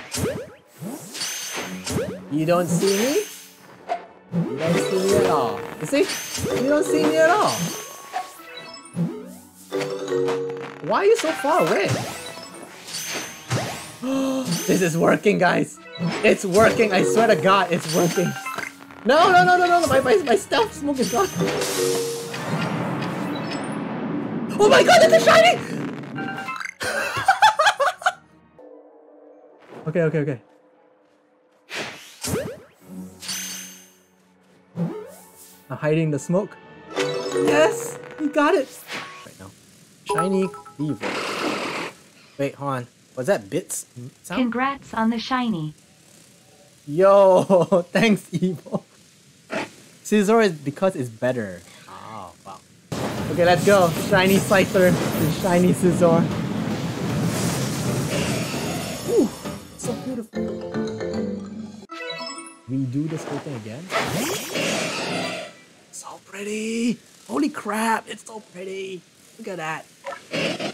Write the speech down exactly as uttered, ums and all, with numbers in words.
You don't see me? You don't see me at all. You see? You don't see me at all. Why are you so far away? This is working, guys. It's working. I swear to God, it's working. No, no, no, no, no. My, my, my stealth smoke is gone. Oh my God, it's a shiny! Okay, okay, okay. I'm hiding the smoke. Yes! We got it! Right now. Shiny Cleaver. Wait, hold on. Was that Bits sound? Congrats on the shiny. Yo, thanks, Evo. Scizor is because it's better. Oh, wow. Okay, let's go. Shiny Scyther and shiny Scizor. Ooh, so beautiful. We do this whole thing again? So pretty! Holy crap, it's so pretty! Look at that.